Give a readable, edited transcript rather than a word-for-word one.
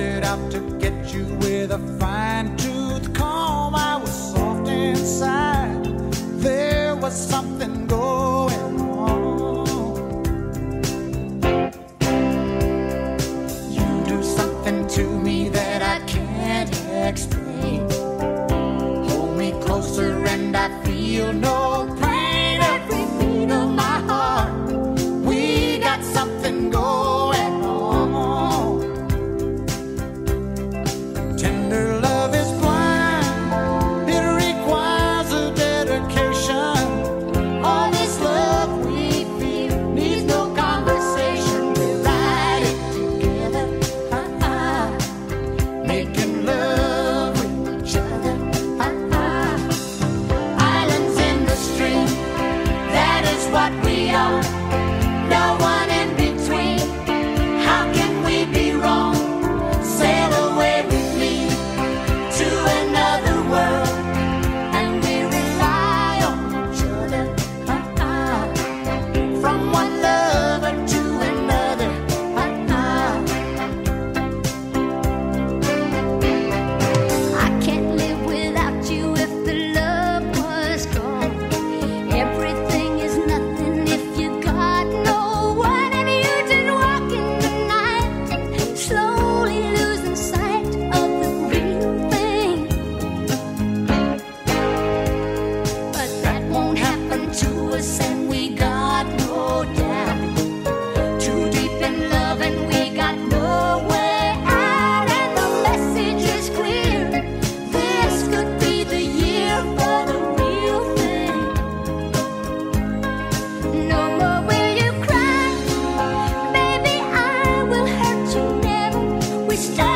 started out to get you with a fine-tooth comb. I was soft inside. There was something going on. You do something to me that I can't explain. Hold me closer and I feel no pain. Every beat of my heart, we got something going on. Tender love is blind, it requires a dedication. All this love we feel needs no conversation. We ride it together, making love with each other. Islands in the stream, that is what we are. No one in between. How can we be wrong? Sail away with me to another world, and we rely on each other. From one lover to another. I can't live without you if the love was gone. Everything is nothing if you got no one, and you just walk in the night, slowly losing sight of the real thing. But that won't happen to us, and we got no doubt. Too deep in love, and we got no way out, and the message is clear. This could be the year for the real thing. No more will you cry, baby, I will hurt you never. We start